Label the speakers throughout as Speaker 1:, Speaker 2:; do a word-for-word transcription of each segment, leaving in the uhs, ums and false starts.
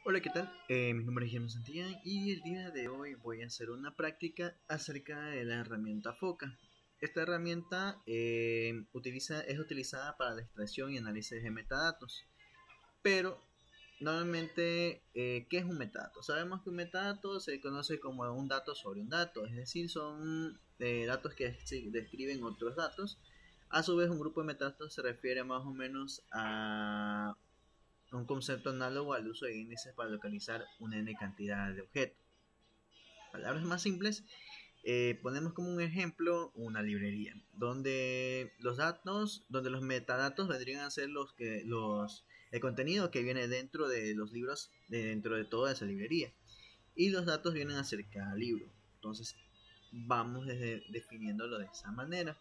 Speaker 1: Hola, ¿qué tal? Eh, mi nombre es Guillermo Santillán y el día de hoy voy a hacer una práctica acerca de la herramienta Foca. Esta herramienta eh, utiliza, es utilizada para la extracción y análisis de metadatos. Pero, normalmente, eh, ¿qué es un metadato? Sabemos que un metadato se conoce como un dato sobre un dato, es decir, son eh, datos que describen otros datos. A su vez, un grupo de metadatos se refiere más o menos a un concepto análogo al uso de índices para localizar una n cantidad de objetos. Palabras más simples, eh, ponemos como un ejemplo una librería, donde los datos, donde los metadatos vendrían a ser los que los el contenido que viene dentro de los libros, de dentro de toda esa librería, y los datos vienen a ser cada libro. Entonces vamos desde definiéndolo de esa manera.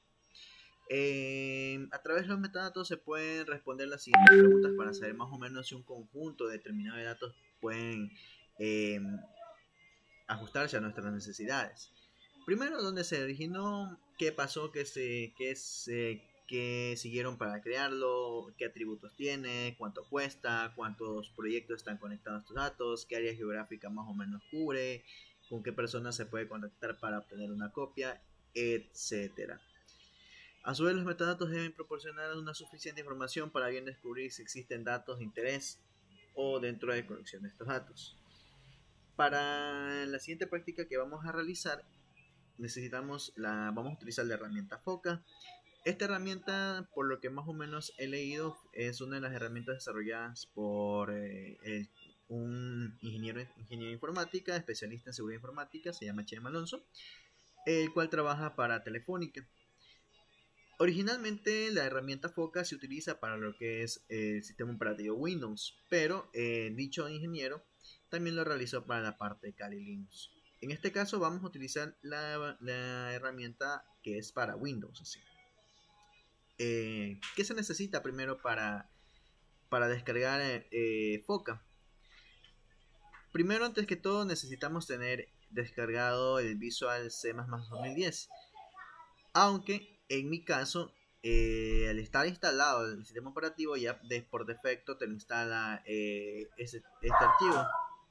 Speaker 1: Eh, a través de los metadatos se pueden responder las siguientes preguntas para saber más o menos si un conjunto determinado de datos pueden eh, ajustarse a nuestras necesidades. Primero, dónde se originó, qué pasó, qué se, qué se, qué siguieron para crearlo, qué atributos tiene, cuánto cuesta, cuántos proyectos están conectados a estos datos, qué área geográfica más o menos cubre, con qué personas se puede contactar para obtener una copia, etcétera. A su vez, los metadatos deben proporcionar una suficiente información para bien descubrir si existen datos de interés o dentro de la colección de estos datos. Para la siguiente práctica que vamos a realizar, necesitamos la, vamos a utilizar la herramienta Foca. Esta herramienta, por lo que más o menos he leído, es una de las herramientas desarrolladas por eh, el, un ingeniero, ingeniero de informática, especialista en seguridad informática, se llama Chema Alonso, el cual trabaja para Telefónica. Originalmente la herramienta Foca se utiliza para lo que es el sistema operativo Windows, pero eh, dicho ingeniero también lo realizó para la parte de Kali Linux. En este caso vamos a utilizar la, la herramienta que es para Windows. Así. Eh, ¿Qué se necesita primero para, para descargar eh, Foca? Primero, antes que todo, necesitamos tener descargado el Visual C++ dos mil diez, aunque en mi caso, eh, al estar instalado el sistema operativo, ya de, por defecto te lo instala eh, ese, este archivo.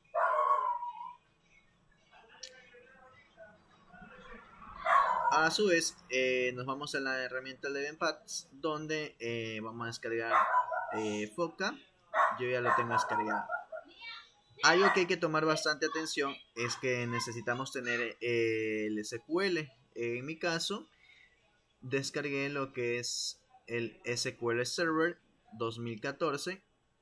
Speaker 1: A su vez, eh, nos vamos a la herramienta Levenpads, donde eh, vamos a descargar eh, Foca. Yo ya lo tengo descargado. Algo que hay que tomar bastante atención es que necesitamos tener eh, el S Q L. En mi caso, descargué lo que es el S Q L Server dos mil catorce.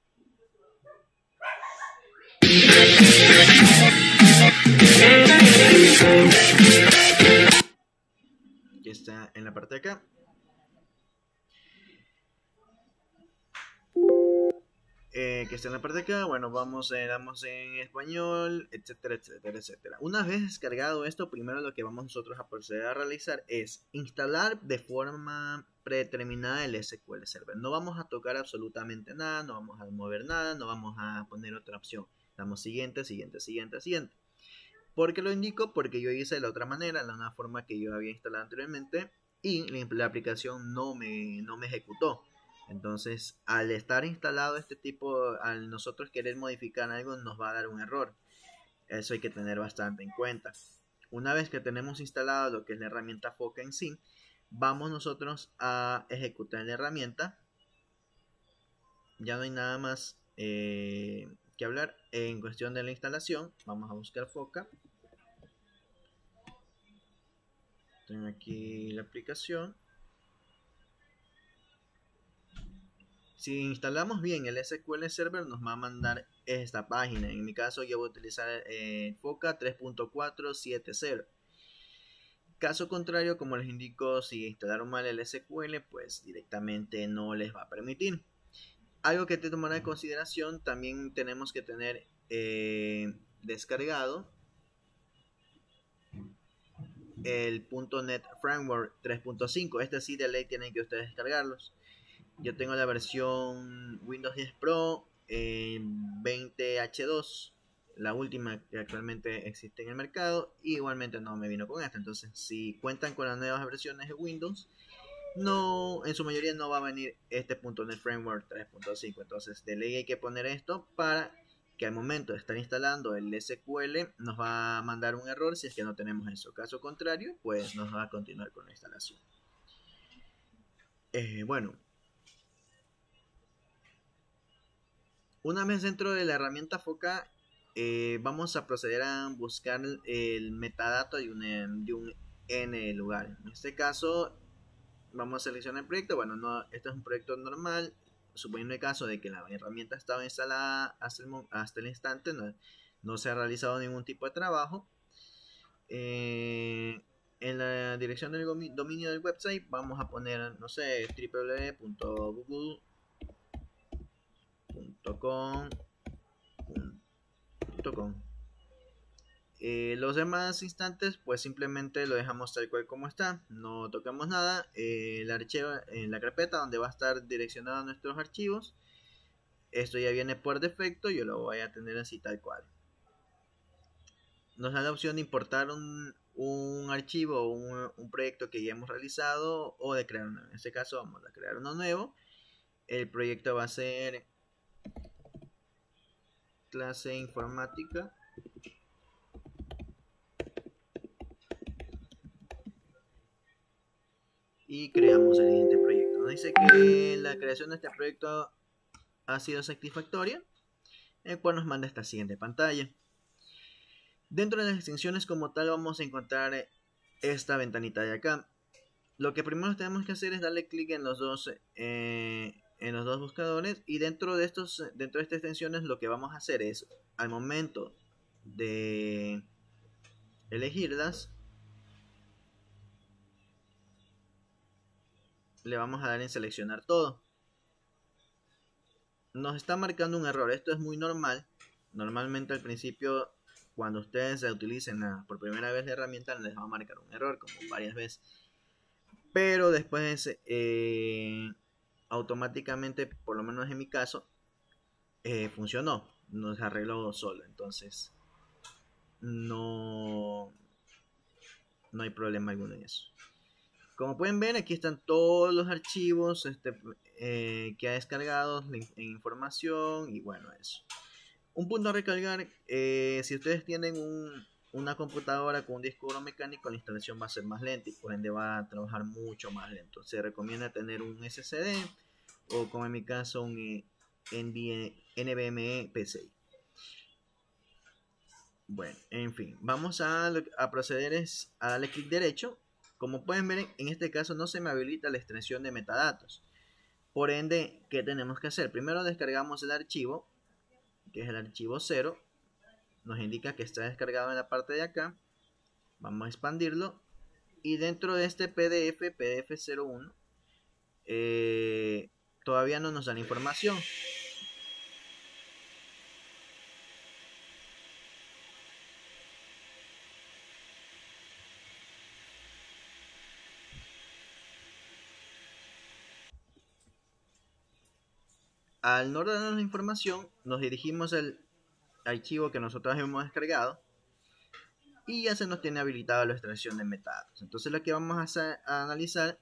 Speaker 1: Que está en la parte de acá. Eh, que está en la parte de acá. Bueno, vamos, eh, damos en español, etcétera, etcétera, etcétera. Una vez descargado esto, primero lo que vamos nosotros a proceder a realizar es instalar de forma predeterminada el S Q L Server. No vamos a tocar absolutamente nada, no vamos a mover nada, no vamos a poner otra opción. Damos siguiente, siguiente, siguiente, siguiente. ¿Por qué lo indico? Porque yo hice de la otra manera, la una forma que yo había instalado anteriormente, y la aplicación no me, no me ejecutó. Entonces, al estar instalado este tipo, al nosotros querer modificar algo, nos va a dar un error. Eso hay que tener bastante en cuenta. Una vez que tenemos instalado lo que es la herramienta Foca en sí, vamos nosotros a ejecutar la herramienta. Ya no hay nada más eh, que hablar en cuestión de la instalación. Vamos a buscar Foca. Tengo aquí la aplicación. Si instalamos bien el S Q L Server, nos va a mandar esta página. En mi caso, yo voy a utilizar eh, Foca tres punto cuatro punto setenta. Caso contrario, como les indico, si instalaron mal el S Q L, pues directamente no les va a permitir. Algo que te tomará en consideración, también tenemos que tener eh, descargado el .NET Framework tres punto cinco. Este sí de ley tienen que ustedes descargarlos. Yo tengo la versión Windows diez Pro en veinte H dos, la última que actualmente existe en el mercado, y igualmente no me vino con esta. Entonces, si cuentan con las nuevas versiones de Windows, no, en su mayoría no va a venir este .NET Framework tres punto cinco. Entonces, de ley hay que poner esto para que al momento de estar instalando el S Q L nos va a mandar un error si es que no tenemos eso. Caso contrario, pues nos va a continuar con la instalación. Eh, bueno, una vez dentro de la herramienta Foca, eh, vamos a proceder a buscar el metadato de un, de un N lugar. En este caso, vamos a seleccionar el proyecto. Bueno, no, este es un proyecto normal. Suponiendo el caso de que la herramienta estaba instalada hasta el, hasta el instante, no, no se ha realizado ningún tipo de trabajo. Eh, en la dirección del dominio del website vamos a poner, no sé, w w w punto google punto com punto com. Eh, los demás instantes pues simplemente lo dejamos tal cual como está, no tocamos nada. Eh, el archivo en la carpeta donde va a estar direccionado nuestros archivos, esto ya viene por defecto, yo lo voy a tener así tal cual. Nos da la opción de importar un, un archivo o un, un proyecto que ya hemos realizado, o de crear uno. En este caso vamos a crear uno nuevo. El proyecto va a ser clase informática y creamos el siguiente proyecto. Nos dice que la creación de este proyecto ha sido satisfactoria, el cual nos manda esta siguiente pantalla. Dentro de las extensiones como tal vamos a encontrar esta ventanita de acá. Lo que primero tenemos que hacer es darle clic en los dos eh, en los dos buscadores, y dentro de estos dentro de estas extensiones lo que vamos a hacer es, al momento de elegirlas, le vamos a dar en seleccionar todo. Nos está marcando un error. Esto es muy normal. Normalmente al principio, cuando ustedes utilicen por primera vez la herramienta, les va a marcar un error, como varias veces. Pero después eh, automáticamente, por lo menos en mi caso, eh, funcionó. Nos arregló solo. Entonces no, no hay problema alguno en eso. Como pueden ver, aquí están todos los archivos este, eh, que ha descargado en información, y bueno, eso. Un punto a recalcar, eh, si ustedes tienen un, una computadora con un disco duro mecánico, la instalación va a ser más lenta y por ende va a trabajar mucho más lento. Se recomienda tener un S S D o, como en mi caso, un eh, N V M e P C I. Bueno, en fin, vamos a, a proceder es a darle clic derecho. Como pueden ver, en este caso no se me habilita la extensión de metadatos. Por ende, ¿qué tenemos que hacer? Primero descargamos el archivo, que es el archivo cero. Nos indica que está descargado en la parte de acá. Vamos a expandirlo. Y dentro de este P D F, P D F cero uno, eh, todavía no nos dan información. Al no darnos la información, nos dirigimos al archivo que nosotros hemos descargado y ya se nos tiene habilitado la extracción de metadatos. Entonces lo que vamos a, hacer, a analizar,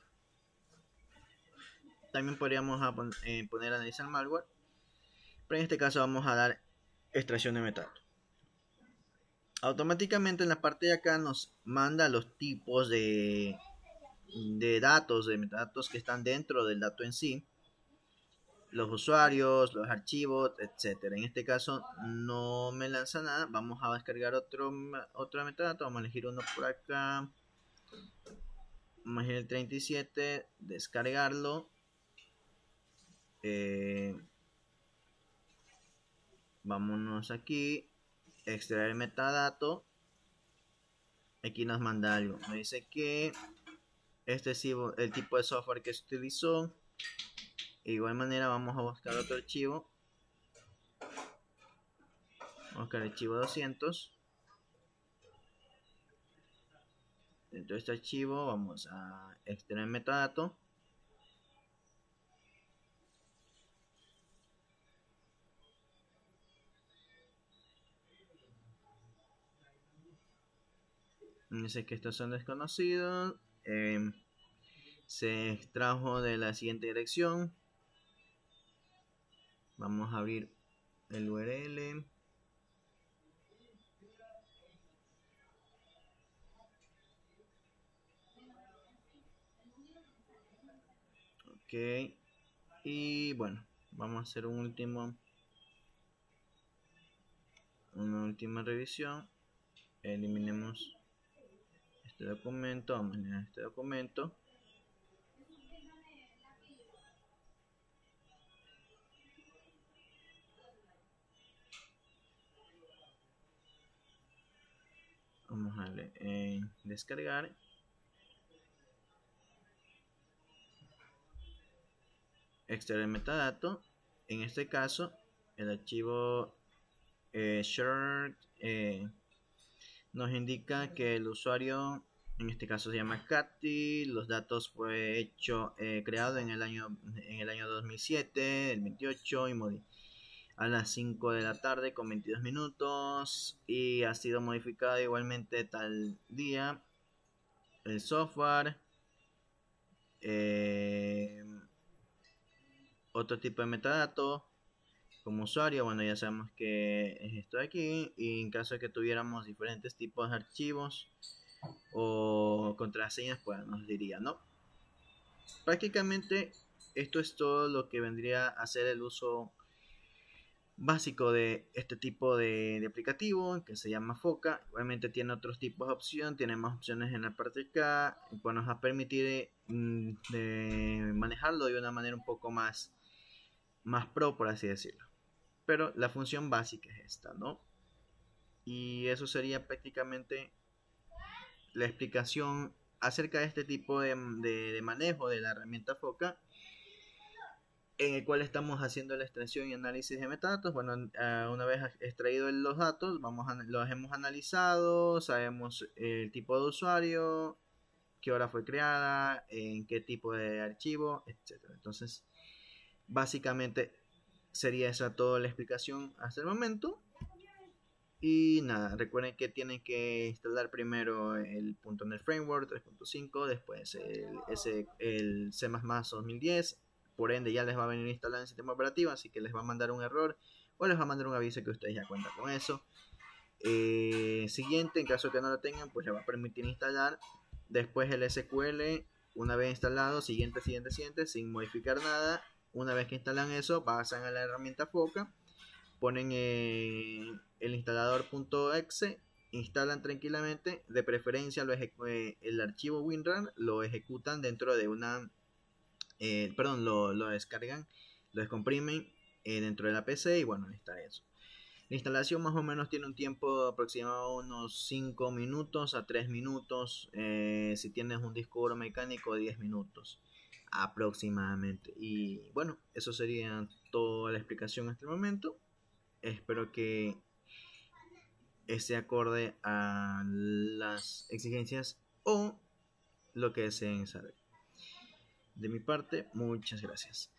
Speaker 1: también podríamos a pon, eh, poner a analizar malware, pero en este caso vamos a dar extracción de metadatos. Automáticamente en la parte de acá nos manda los tipos de, de datos, de metadatos que están dentro del dato en sí, los usuarios, los archivos, etcétera. En este caso no me lanza nada. Vamos a descargar otro otro metadato. Vamos a elegir uno por acá. Vamos a elegir el treinta y siete, descargarlo. Eh, vámonos aquí, extraer el metadato. Aquí nos manda algo. Me dice que este es el tipo de software que se utilizó. De igual manera vamos a buscar otro archivo. Vamos a buscar el archivo doscientos. Dentro de este archivo vamos a extraer metadato. Dice que estos son desconocidos. Eh, se extrajo de la siguiente dirección. Vamos a abrir el U R L. Ok, y bueno, vamos a hacer un último una última revisión. Eliminemos este documento, vamos a eliminar este documento. Vamos a darle en descargar. Extraer metadato. En este caso, el archivo eh, shared eh, nos indica que el usuario, en este caso se llama Katy. Los datos fue hecho, eh, creado en el año en el año dos mil siete, el veintiocho, y a las cinco de la tarde con veintidós minutos, y ha sido modificado igualmente tal día. El software, eh, otro tipo de metadatos como usuario, bueno, ya sabemos que es esto de aquí, y en caso de que tuviéramos diferentes tipos de archivos o contraseñas, pues nos diría, ¿no? Prácticamente esto es todo lo que vendría a ser el uso básico de este tipo de, de aplicativo, que se llama Foca. Igualmente tiene otros tipos de opción, tiene más opciones en la parte de acá, y pues nos va a permitir mm, de manejarlo de una manera un poco más, más pro, por así decirlo. Pero la función básica es esta, ¿no? Y eso sería prácticamente la explicación acerca de este tipo de, de, de manejo de la herramienta Foca, en el cual estamos haciendo la extracción y análisis de metadatos. Bueno, uh, una vez extraído los datos, vamos a, los hemos analizado, sabemos el tipo de usuario, qué hora fue creada, en qué tipo de archivo, etcétera. Entonces, básicamente sería esa toda la explicación hasta el momento. Y nada, recuerden que tienen que instalar primero el .NET Framework tres punto cinco, después el, ese, el C++ dos mil diez. Por ende ya les va a venir instalado en el sistema operativo, así que les va a mandar un error o les va a mandar un aviso que ustedes ya cuentan con eso. Eh, siguiente, en caso que no lo tengan, pues les va a permitir instalar después el S Q L. Una vez instalado, siguiente, siguiente, siguiente, sin modificar nada. Una vez que instalan eso, pasan a la herramienta Foca, ponen eh, el instalador .exe, instalan tranquilamente. De preferencia lo eh, el archivo WinRAR lo ejecutan dentro de una Eh, perdón, lo, lo descargan, lo descomprimen eh, dentro de la P C, y bueno, está eso. La instalación más o menos tiene un tiempo aproximado de unos cinco minutos a tres minutos. Eh, si tienes un disco duro mecánico, diez minutos aproximadamente. Y bueno, eso sería toda la explicación hasta el momento. Espero que esté acorde a las exigencias o lo que deseen saber. De mi parte, muchas gracias.